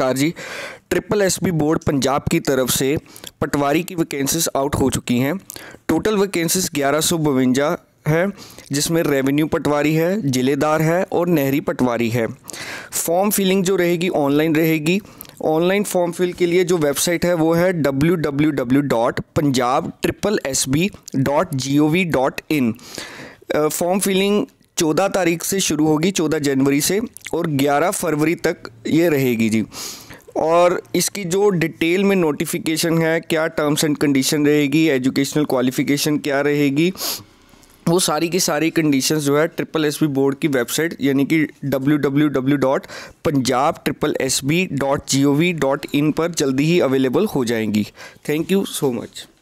नमस्कार जी। Triple SB board Punjab की तरफ से पटवारी की वैकेंसीज आउट हो चुकी हैं। टोटल वैकेंसीज 1152 है, जिसमें रेवेन्यू पटवारी है, जिलेदार है और नहरी पटवारी है। फॉर्म फिलिंग जो रहेगी ऑनलाइन रहेगी। ऑनलाइन फॉर्म फिल के लिए जो वेबसाइट है वो है www.punjabtripplesb.gov.in। फॉर्म फिलिंग 14 तारीख से शुरू होगी, 14 जनवरी से, और 11 फरवरी तक ये रहेगी जी। और इसकी जो डिटेल में नोटिफिकेशन है, क्या टर्म्स एंड कंडीशन रहेगी, एजुकेशनल क्वालिफ़िकेशन क्या रहेगी, वो सारी की सारी कंडीशंस जो है ट्रिपल एसबी बोर्ड की वेबसाइट यानी कि www.punjabtripplesb.gov.in पर जल्दी ही अवेलेबल हो जाएंगी। Thank you so much.